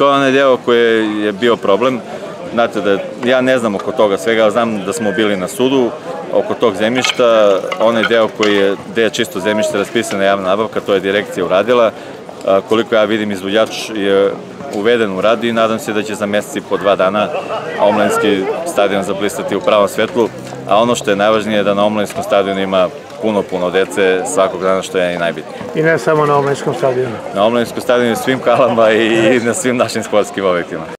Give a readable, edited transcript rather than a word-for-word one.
to je onaj deo koji je bio problem. Znate da ja ne znam oko toga svega, ali znam da smo bili na sudu oko tog zemljišta. Onaj deo gde je čisto zemljište raspisana javna nabavka, to je direkcija uradila. Koliko ja vidim, izvođač je uveden u rad i nadam se da će za mesec i po 2 dana omladinski stadion zablistati u pravom svetlu, a ono što je najvažnije je da na omladinskom stadionu ima puno dece svakog dana, što je i najbitnije. I ne samo na omladinskom stadionu? Na omladinskom stadionu, svim halama i na svim našim sportskim objektima.